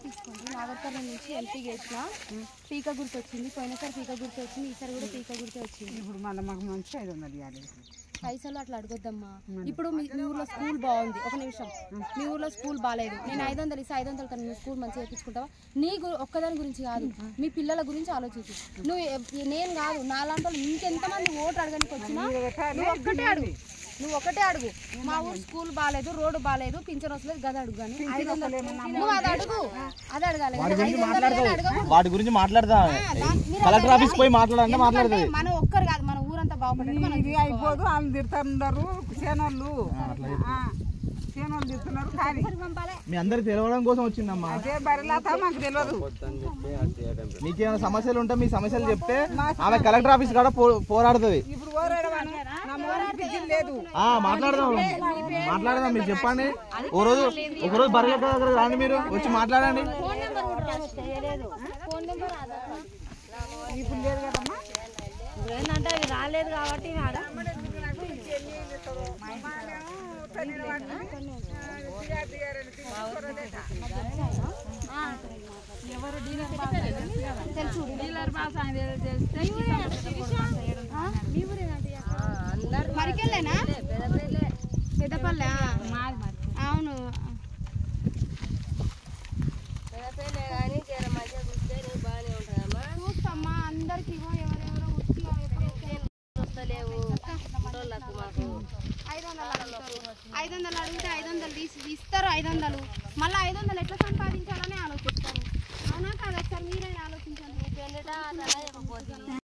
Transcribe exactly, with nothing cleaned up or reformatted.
తీసుకోండి. నాగర్కర్నూలు నుంచి ఎంపీ చేసిన పీక గుర్తు వచ్చింది. పోయినసారి పీక గుర్తు వచ్చింది, ఈసారి కూడా పీక గుర్తు వచ్చింది. ఇప్పుడు మళ్ళీ మాకు మంచి ఐదు వందలు ఇవ్వాలి. పైసలు అట్లా అడగొద్దమ్మా. ఇప్పుడు మీ ఊర్లో స్కూల్ బాగుంది, ఒక నిమిషం, మీ ఊర్లో స్కూల్ బాగాలేదు, నేను ఐదు వందలు ఇస్తే ఐదు వందలు కన్నా నువ్వు స్కూల్ మంచిగా తెప్పించుకుంటావా? నీ ఒక్కదాని గురించి కాదు, మీ పిల్లల గురించి ఆలోచించు. నువ్వు నేను కాదు, నాలాంటి వాళ్ళు ఇంకెంతమంది ఓటు అడగడానికి వచ్చినా నువ్వు ఒక్కటే అడుగు, నువ్వు ఒకటే అడుగు. మా ఊరు స్కూల్ బాగాలేదు, రోడ్డు బాగాలేదు, పింఛన్ వస్తలేదు, గది అడుగు. కానీ ఐదు వందలు నువ్వు అది అడుగు, అది అడగాలి. వాటి గురించి మాట్లాడదా, కలెక్టర్ ఆఫీస్ పోయి మాట్లాడాలంటే మాట్లాడదు. మనం ఒక్కరు కాదు, మన ఊరంతా బాగుపడదు. ఇది అయిపోదు, వాళ్ళు తిడుతున్నారు చేనోళ్ళు, చేనోళ్ళు తిడుతున్నారు. కానీ మీ అందరికి తెలవడం కోసం వచ్చిందమ్మా. అదే బరిలాత మాకు తెలియదు. మీకేమైనా సమస్యలు ఉంటే మీ సమస్యలు చెప్తే ఆమె కలెక్టర్ ఆఫీస్ కాడ పోరాడుతుంది. ఇప్పుడు లేదు మాట్లాడదాం మాట్లాడదాం మీరు చెప్పండి. ఓ రోజు ఒక రోజు బర్రెల దగ్గర రాండి, మీరు వచ్చి మాట్లాడండి. ఇప్పుడు లేదు కదమ్మా, ఏంటంటే అవి రాలేదు కాబట్టి ఎవరు డీలర్ బాస్ మరికెళ్ళేనా పెద్దపల్లె? అవును, చూస్తామ్మా అందరికి. ఎవరెవరో ఐదు వందలు ఐదు వందలు అడిగితే ఐదు వందలు తీసి ఇస్తారు. ఐదు వందలు మళ్ళీ ఐదు వందలు ఎట్లా సంపాదించాలని ఆలోచిస్తారు. అవునా కాదు? ఒకసారి మీరైనా ఆలోచించండి.